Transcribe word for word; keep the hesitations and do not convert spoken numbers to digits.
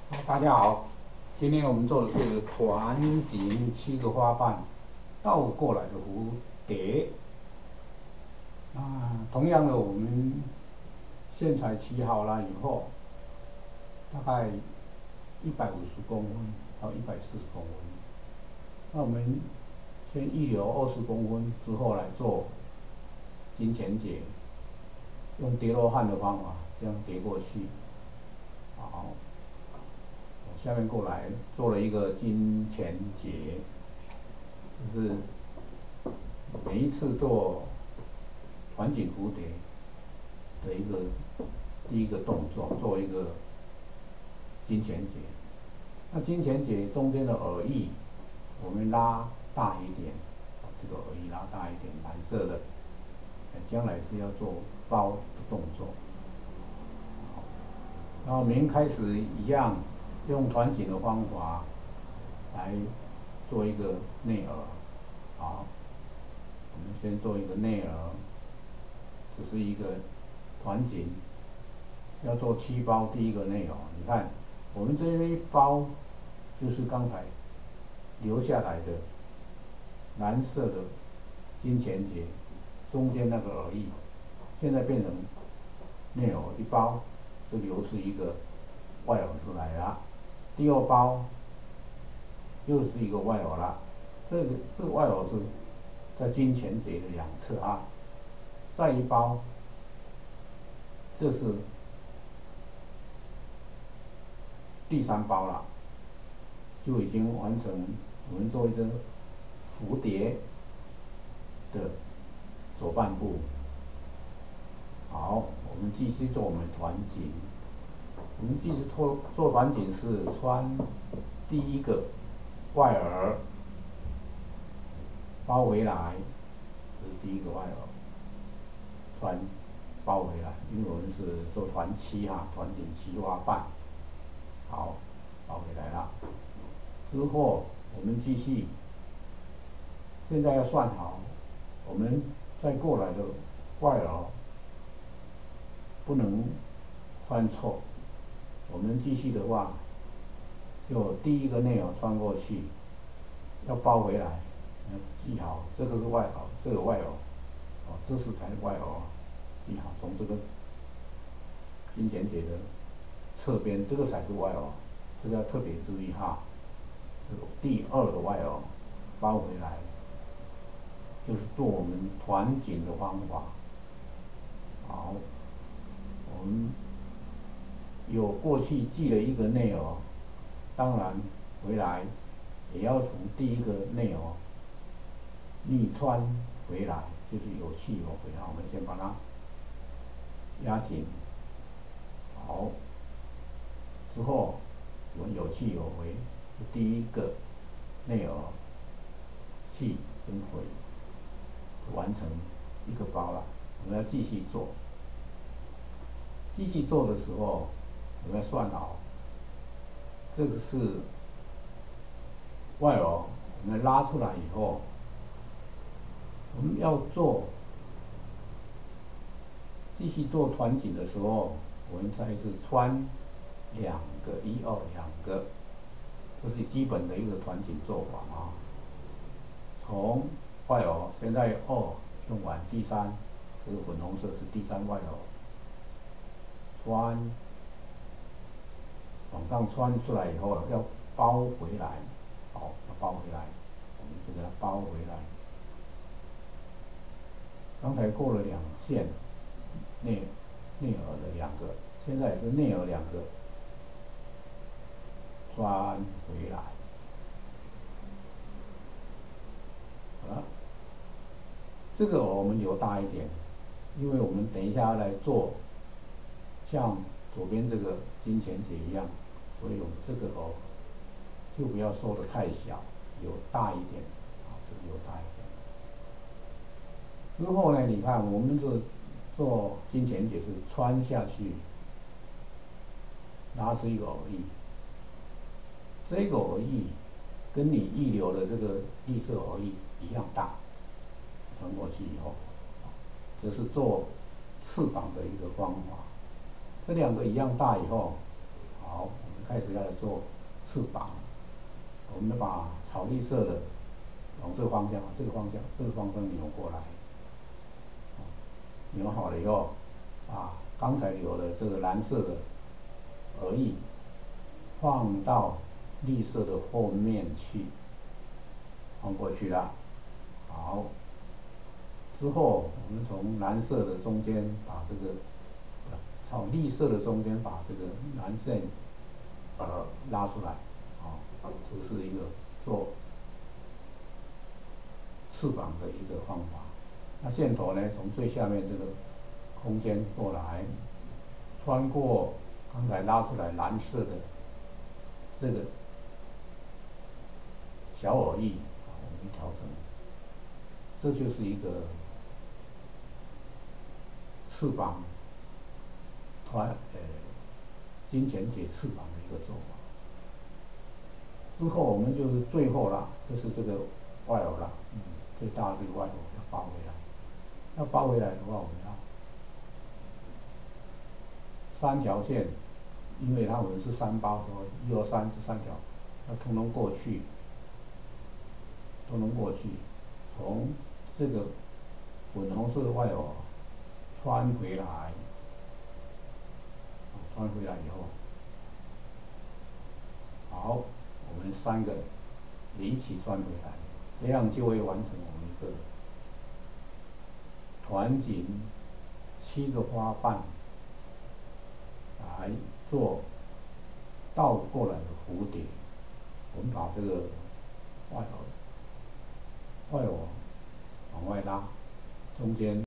大家好，今天我们做的是团锦七个花瓣倒过来的蝴蝶。啊，同样的，我们线材起好了以后，大概一百五十公分到一百四十公分。那我们先预留二十公分之后来做金钱结，用叠罗汉的方法这样叠过去。好。下面过来做了一个金钱结，就是每一次做团锦蝴蝶的一个第一个动作，做一个金钱结。那金钱结中间的耳翼，我们拉大一点，这个耳翼拉大一点，蓝色的，将来是要做包的动作。然后我们开始一样。用团锦的方法来做一个内耳，好，我们先做一个内耳，这是一个团锦，要做七包，第一个内耳，你看，我们这一包就是刚才留下来的蓝色的金钱结，中间那个耳翼，现在变成内耳一包，这留是一个外耳出来了。第二包又是一个外耳了，这个这个外耳是在金钱结的两侧啊。再一包，这是第三包了，就已经完成我们做一只蝴蝶的左半部。好，我们继续做我们团锦。我们继续做做团锦是穿第一个外耳包回来，这是第一个外耳穿包回来，因为我们是做团七哈，团锦七花瓣。好，包回来了。之后我们继续，现在要算好，我们再过来的外耳不能穿错。我们继续的话，就第一个内耳穿过去，要包回来，要记好，这个是外耳，这个外耳，哦，这是才外耳，记好，从这个金钱结的侧边，这个才是外耳，这个要特别注意哈。这个第二个外耳包回来，就是做我们团锦的方法。好，我们。有过去系了一个内耳，当然回来也要从第一个内耳逆穿回来，就是有气有回来，我们先把它压紧，好，之后我们有气有回，第一个内耳气跟回完成一个包了，我们要继续做，继续做的时候。我们要算好，这个是外耳，我们拉出来以后，我们要做继续做团锦的时候，我们再是穿两个一二两个，这是基本的一个团锦做法啊。从外耳现在二用完，第三这个粉红色是第三外耳，穿。往上穿出来以后，要包回来，好，要包回来，我们就给它包回来。刚才过了两线，内内耳的两个，现在也是内耳两个，穿回来。好了，这个我们留大一点，因为我们等一下来做，像左边这个金钱结一样。所以我们这个哦，就不要收的太小，留大一点，啊，这个留大一点。之后呢，你看我们这做金钱结是穿下去，拉出一个耳翼，这个耳翼跟你预留的这个绿色耳翼一样大，穿过去以后，这是做翅膀的一个方法。这两个一样大以后，好。 开始要来做翅膀。我们把草绿色的往这个方向，这个方向，这个方向扭过来，扭好了以后，啊，刚才留的这个蓝色的鹅翼放到绿色的后面去，放过去了。好，之后我们从蓝色的中间把这个，朝绿色的中间把这个蓝线呃拉出来，啊，这是一个做翅膀的一个方法。那线头呢，从最下面这个空间过来，穿过刚才拉出来蓝色的这个小耳翼，啊，我们调整，这就是一个翅膀团呃金钱解翅膀的一个做法。之后我们就是最后啦，就是这个外耳啦，嗯，最大的这个外耳要包回来。要包回来的话，我们要三条线，因为它我们是三包，所以一二三这三条要通通过去，通通过去，从这个粉红色的外耳穿回来，穿回来以后，好，我们三个一起穿回来，这样就会完成我们一个团锦七个花瓣来做倒过来的蝴蝶。我们把这个外耳外耳往外拉，中间